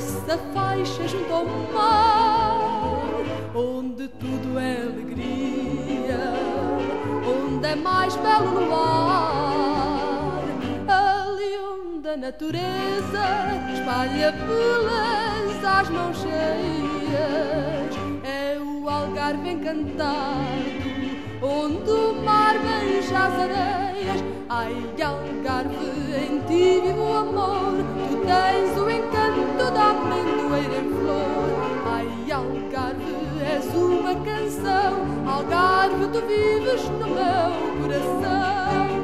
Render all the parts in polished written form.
essa faixa junto ao mar, onde tudo é alegria, onde é mais belo no ar, ali onde a natureza espalha pelas às mãos cheias, é o Algarve encantado, onde o mar beija as areias. Ai, Algarve, em ti vive o amor, tu tens o encanto da amendoeira em flor. Ai, Algarve, és uma canção, Algarve, tu vives no meu coração.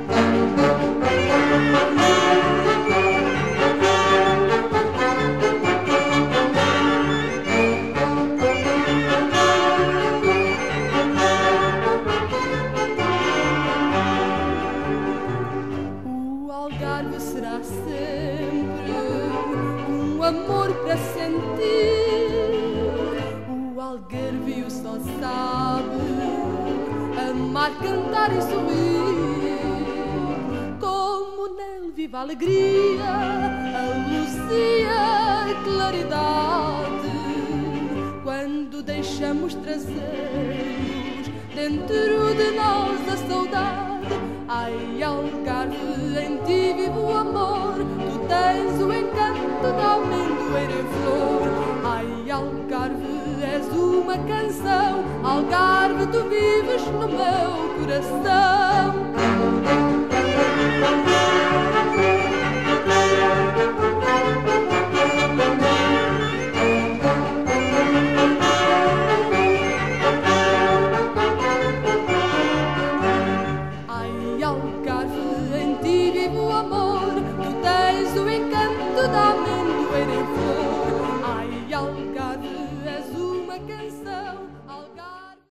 Será sempre um amor para sentir. O algarvio só sabe amar, cantar e sorrir. Como nele vive a alegria, a luzia, a claridade, quando deixamos trazer-nos dentro de nós a saudade. Ai, Algarve, em ti vive o amor, tu tens o encanto da amendoeira em flor. Ai, Algarve, és uma canção, Algarve, tu vives no meu coração.